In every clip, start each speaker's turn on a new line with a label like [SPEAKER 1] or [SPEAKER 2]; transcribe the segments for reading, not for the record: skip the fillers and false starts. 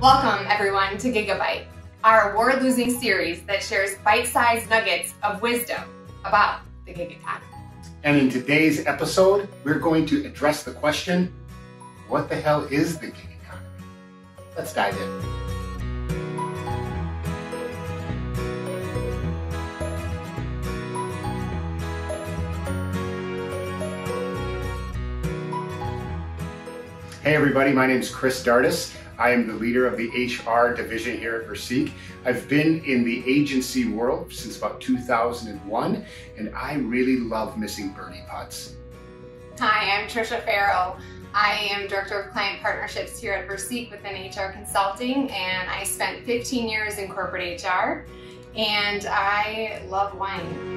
[SPEAKER 1] Welcome everyone to Gigabyte, our award-losing series that shares bite-sized nuggets of wisdom about the gig economy.
[SPEAKER 2] And in today's episode, we're going to address the question, what the hell is the gig economy? Let's dive in. Hey everybody, my name is Chris Dardis. I am the leader of the HR division here at Verseek. I've been in the agency world since about 2001, and I really love missing birdie putts.
[SPEAKER 1] Hi, I'm Trisha Farrow. I am Director of Client Partnerships here at Verseek within HR Consulting, and I spent 15 years in corporate HR, and I love wine.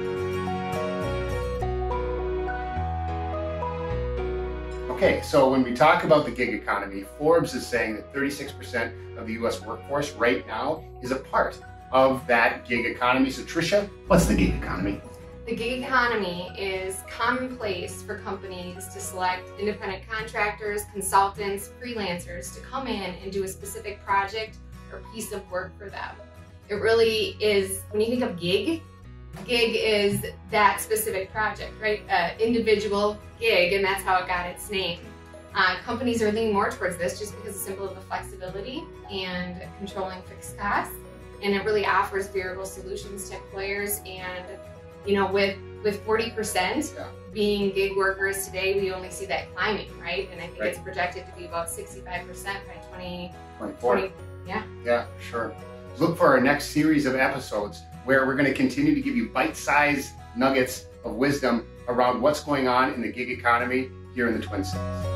[SPEAKER 2] Okay, so when we talk about the gig economy, Forbes is saying that 36% of the US workforce right now is a part of that gig economy. So Trisha, what's the gig economy?
[SPEAKER 1] The gig economy is commonplace for companies to select independent contractors, consultants, freelancers to come in and do a specific project or piece of work for them. It really is, when you think of gig is that specific project, right? Individual gig, and that's how it got its name. Companies are leaning more towards this just because it's simple of the flexibility and controlling fixed costs, and it really offers variable solutions to employers. And you know, with 40% being gig workers today, we only see that climbing, right? And I think it's projected to be about 65% by 2024.
[SPEAKER 2] Yeah, sure. Look for our next series of episodes where we're going to continue to give you bite-sized nuggets of wisdom around what's going on in the gig economy here in the Twin Cities.